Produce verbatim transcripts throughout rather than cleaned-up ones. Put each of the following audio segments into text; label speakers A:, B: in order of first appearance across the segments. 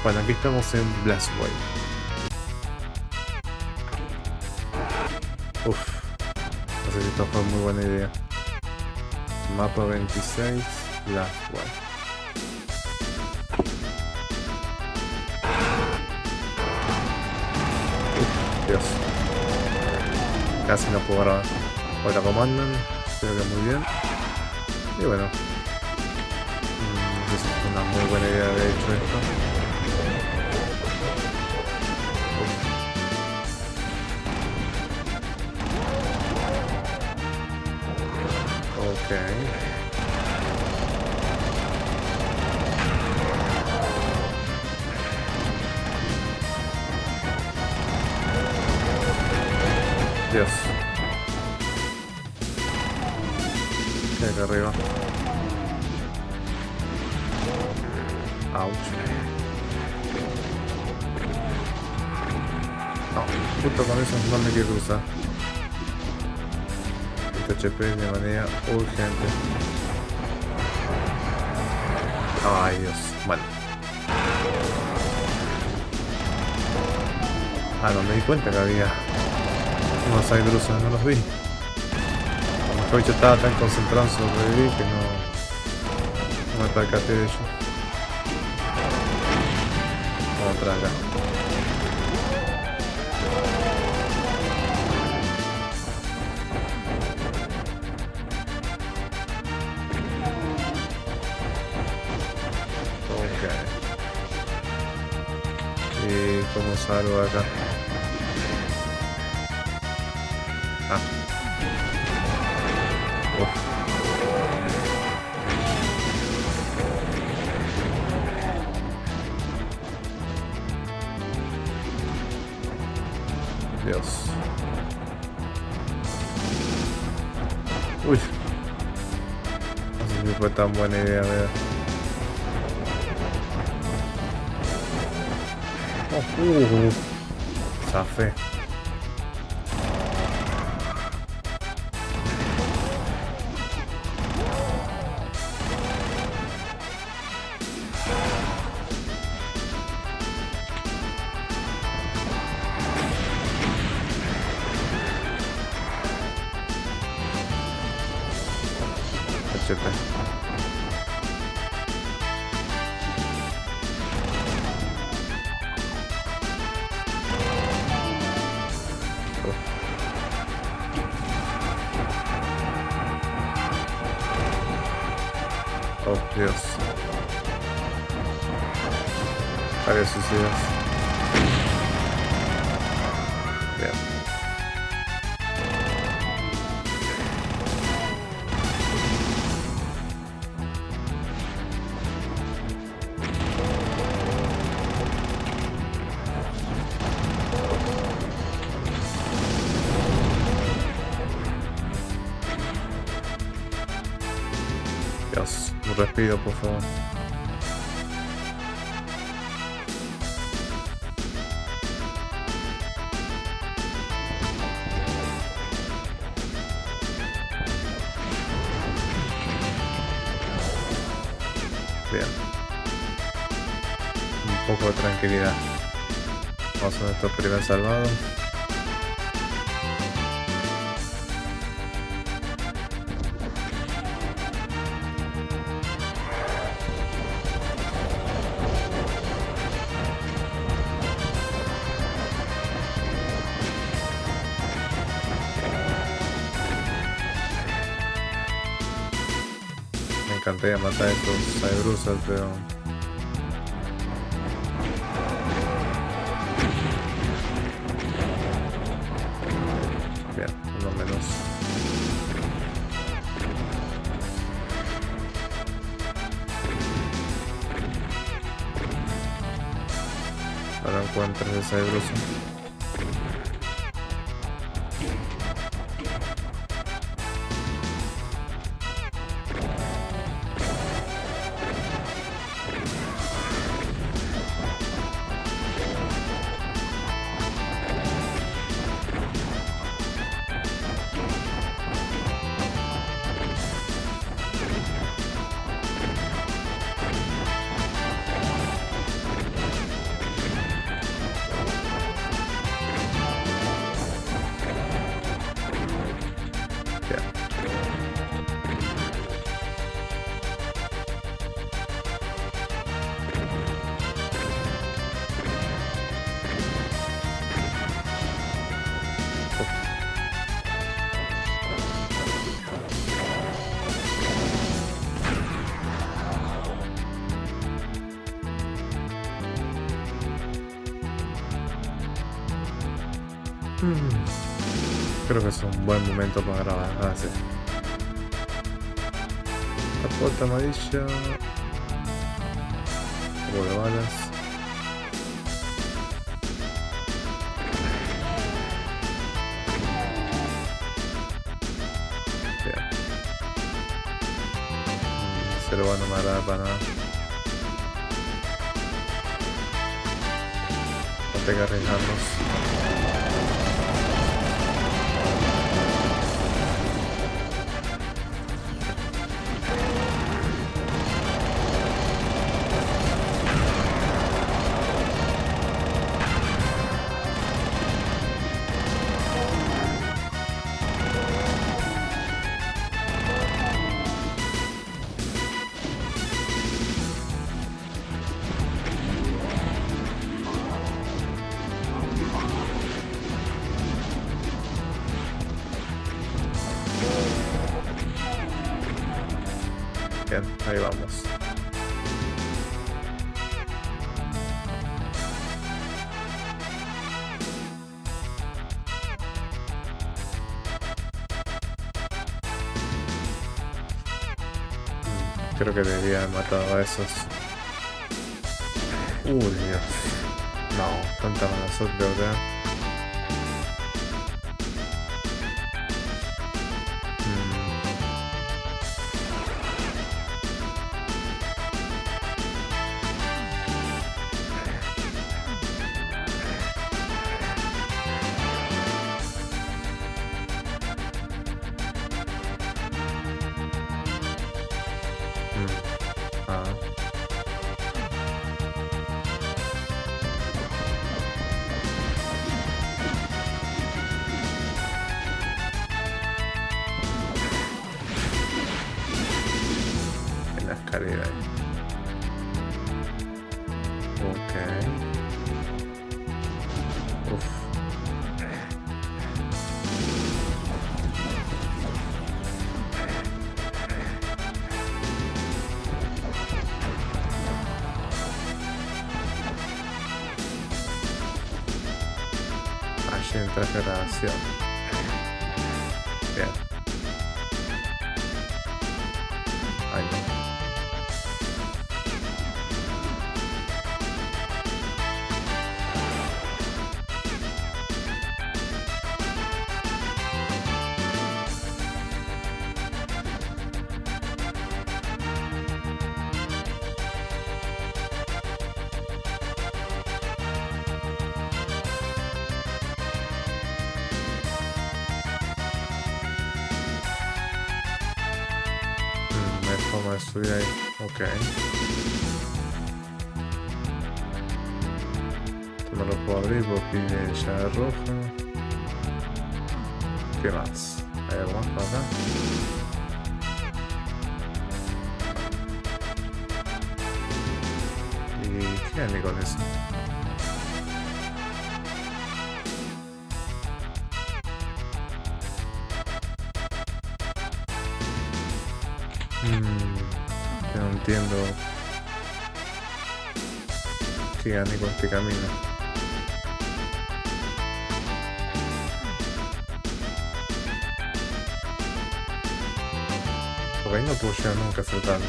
A: Bueno, aquí estamos en Blastway. Uf, no sé si esto fue muy buena idea. Mapa veintiséis, Blastway. Uf, Dios. Casi no puedo grabar. Hola, ¿cómo andan? Espero que muy bien. Y bueno, no sé si es una muy buena idea de hecho esto. Ok. Dios. ¿Qué hay acá arriba? Ouch. No, justo con eso no me quiero cruzar. Este H P de manera urgente. Ay, Dios. Bueno. Ah, no me di cuenta que había unos Cydrusos, no los vi. Como que yo estaba tan concentrado en sobrevivir que no, no me percaté de ellos. Vamos a entrar acá. Ok. ¿Y cómo salgo acá? Ah. Uf. Dios. Uy. No sé si fue tan buena idea, ver. Oh, uh. Zafé. H P. Oh, oh Dios. Varios suicidios. Bien. Dios, un respiro, por favor. Bien. Un poco de tranquilidad. Vamos a nuestro primer salvado. Me encantaría matar a estos Cydrusos, pero bien, por lo menos. Ahora encuentro ese Cydruso. Hmm. Creo que es un buen momento para grabar. Ah, sí. Capota amarilla. Un poco de balas. Bien. Cero no me agrada para nada. No tengo que arriesgarnos. Bien, ahí vamos. Creo que debería haber matado a esos. Uy, Dios. No, tanta mala suerte, ¿verdad? Escalera ahí. Ok. Uf. Allí entra generación. Bien. Ahí no. Forma de subir ahí, ok. Esto no lo puedo abrir porque pide llave roja. ¿Qué más? ¿Hay algo más para acá? ¿Y qué hay con eso? Mm, no entiendo qué gane con este camino. Porque ahí no puedo llegar nunca saltando.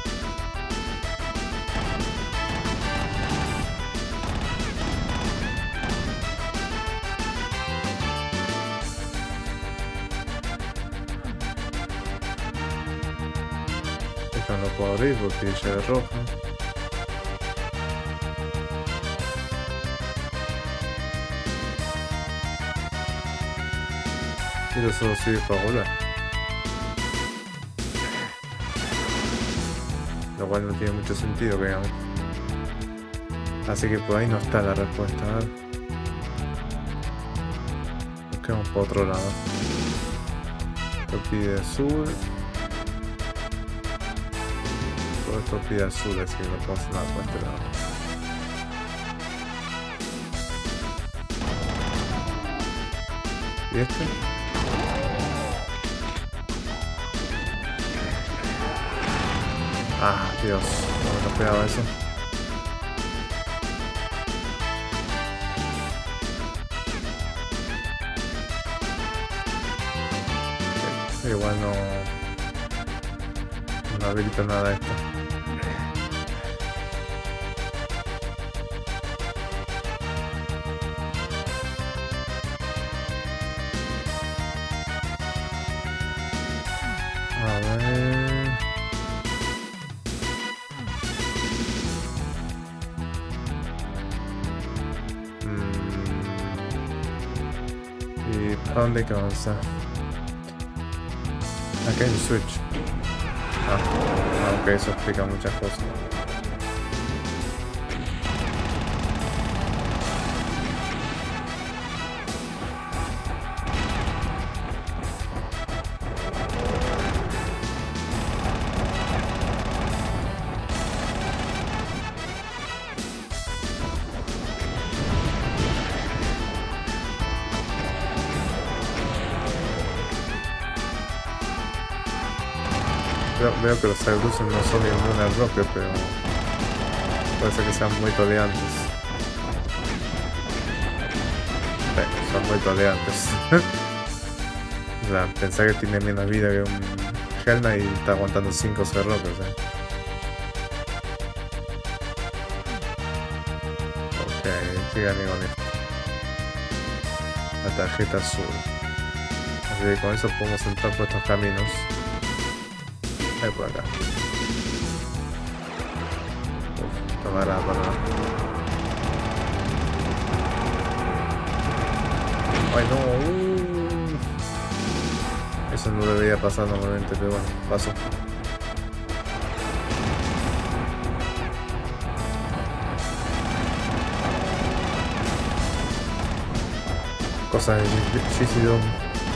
A: No lo puedo abrir porque ya es roja. Y eso solo sirve para volar. Lo cual no tiene mucho sentido, veamos. Así que por ahí no está la respuesta. A ver. Busquemos por otro lado. Esto pide azul. Esto pide azul, así que no puedo hacer nada por este lado. ¿Y este? Ah, Dios, no me pegaba eso. Igual no, no habilita nada esto. A ver. Mm. ¿Y para dónde hay que avanzar? Acá hay un switch. Ah, ah, ok, eso explica muchas cosas. Veo que los Cyberus no son inmunes al bloque, pero parece que sean muy tolerantes. Sí, son muy tolerantes. O sea, pensar que tiene menos vida que un Hell Knight y está aguantando cinco cerrocos, ¿eh? Ok, ¿qué gané con esto? La tarjeta azul. Así que con eso podemos entrar por estos caminos. Por acá. Uf, tomará para nada. Ay no. Uh. Eso no debería pasar normalmente, pero bueno, pasó. Cosas de G C Dome.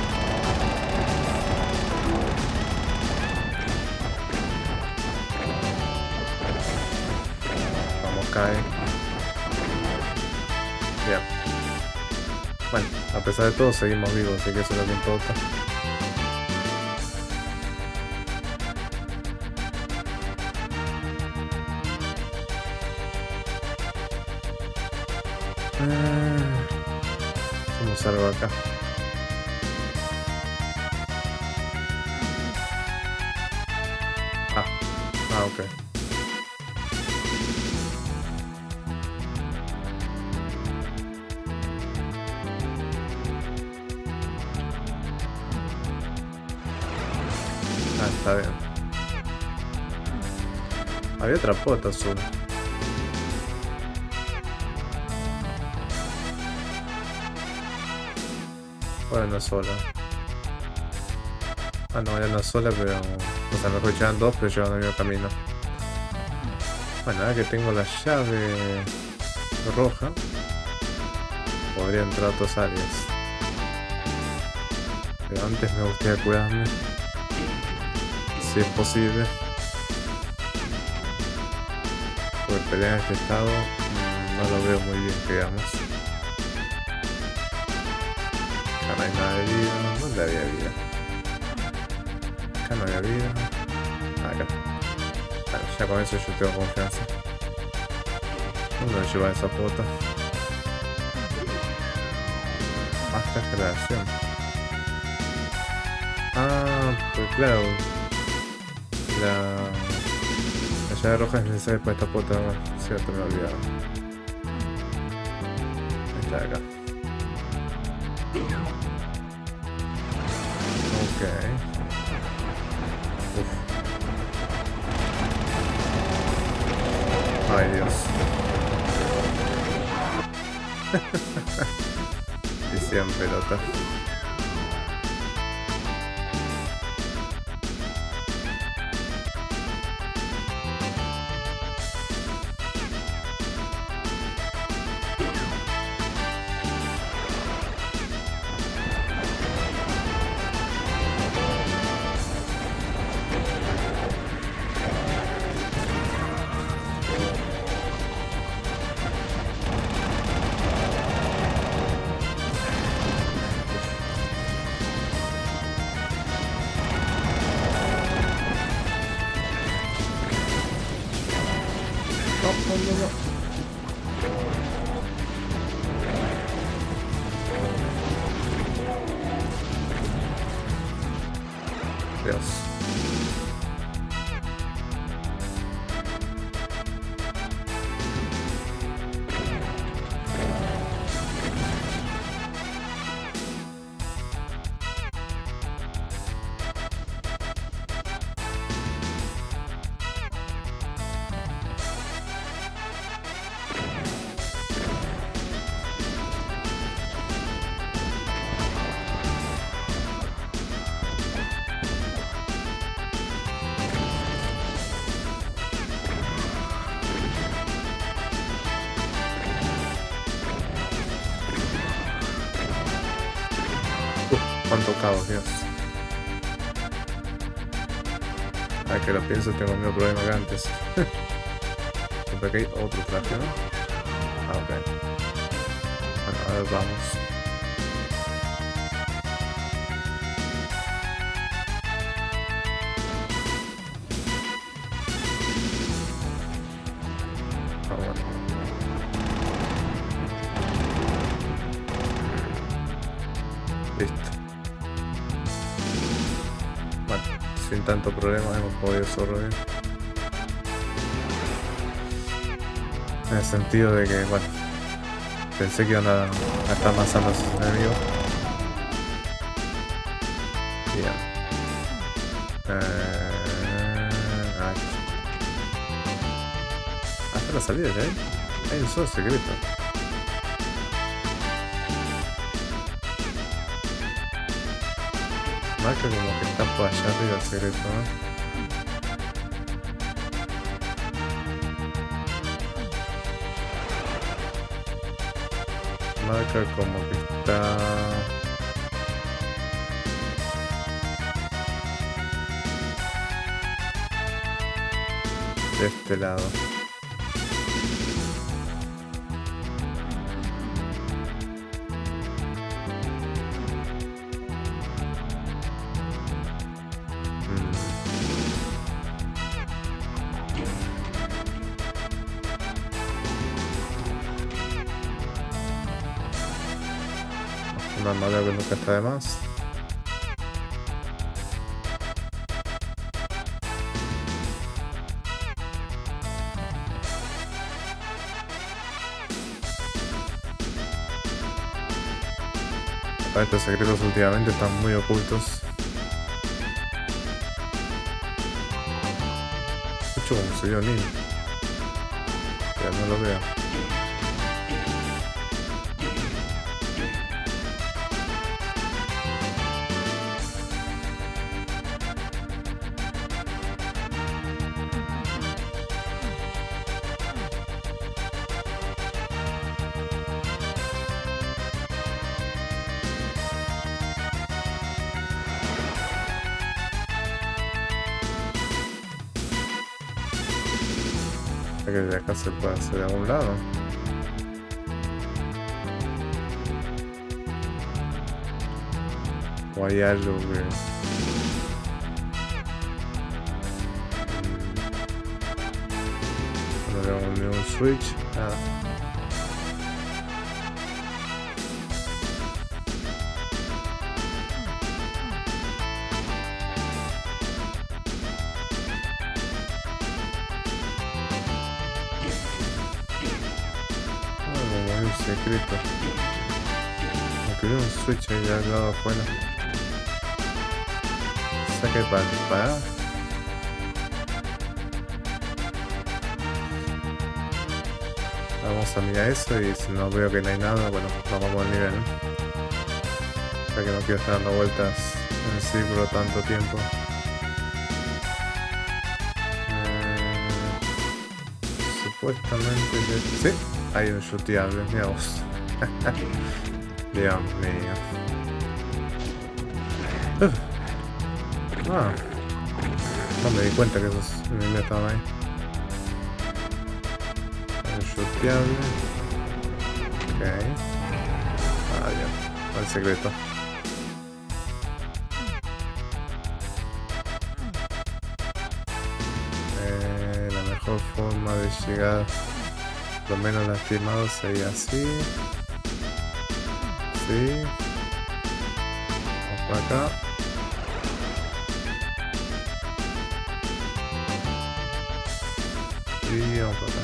A: Bien. Bueno, a pesar de todo seguimos vivos, así que eso es lo que importa. Ah, ¿cómo salgo acá? Ah, ah, ok. Está bien. Había otra pota azul. Bueno, no sola. Ah, no, era una sola, pero... O sea, mejor llevan dos, pero llevan el mismo camino. Bueno, ahora que tengo la llave roja, podría entrar a otras áreas. Pero antes me gustaría cuidarme. Si es posible, porque pelear en este estado no lo veo muy bien, digamos. Acá no hay nada de vida. ¿Dónde había vida? Acá no había vida. Acá. Bueno, ya con eso yo tengo confianza. ¿Dónde me lleva esa pota? Más generación. Ah, pues claro. La, la llave roja es necesaria para esta pota, cierto, me he olvidado. Esta de acá. Ok. Uf. Ay, Dios. Y cien pelota. Cuánto caos, Dios. Ay, que lo pienso, tengo el mismo problema que antes. Siempre que hay otro traje, ¿no? Ah, ok. Bueno, a ver, vamos. Ah, bueno. Listo. Bueno, sin tanto problema hemos podido sobrevivir. En el sentido de que, bueno, pensé que iban a, a estar avanzando a sus enemigos. Bien. Eh, aquí. Hasta la salida ya hay. Hay un solo secreto. Marca como que está por allá arriba el secreto, ¿no? Marca como que está... de este lado. Una armadura que nunca está de más. Estos secretos últimamente están muy ocultos. Escucho como soy un niño. Ya no lo veo. Que de acá se puede hacer de algún lado. O hay algo que... No veo ni un switch, nada. Secreto. Aunque veo un switch ahí al lado afuera. Saque para disparar. Vamos a mirar eso y si no veo que no hay nada, bueno, vamos al nivel. Ya que no quiero estar dando vueltas en el círculo tanto tiempo. Eh, supuestamente... Sí. Hay un shoteable, mira vos. Dios mío. Uf. Ah. No me di cuenta que esos enemigos estaban ahí. Un shoteable. Ok. Ah, ya. El secreto. Eh, la mejor forma de llegar... Lo menos lastimado sería así. Sí. Vamos para acá. Y vamos para acá.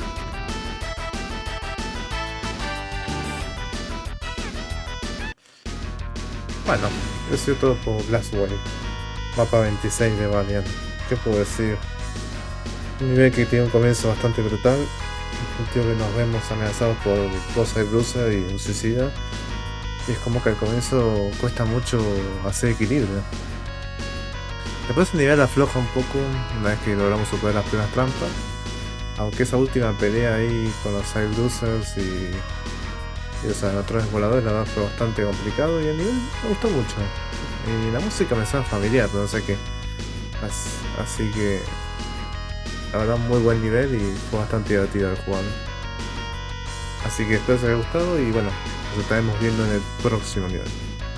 A: Bueno, eso es todo por Blastwave. Mapa veintiséis de Valiant. ¿Qué puedo decir? Un nivel que tiene un comienzo bastante brutal. Un tío que nos vemos amenazados por dos Cyberusers y un suicida. Y es como que al comienzo cuesta mucho hacer equilibrio. Después el nivel afloja un poco una vez que logramos superar las primeras trampas. Aunque esa última pelea ahí con los Cyberusers y, Y, o sea, en otros emuladores la verdad fue bastante complicado y el nivel me gustó mucho. Y la música me suena familiar, no sé qué. As- Así que la verdad muy buen nivel y fue bastante divertido el jugarlo. Así que espero que os haya gustado y bueno, nos estaremos viendo en el próximo nivel.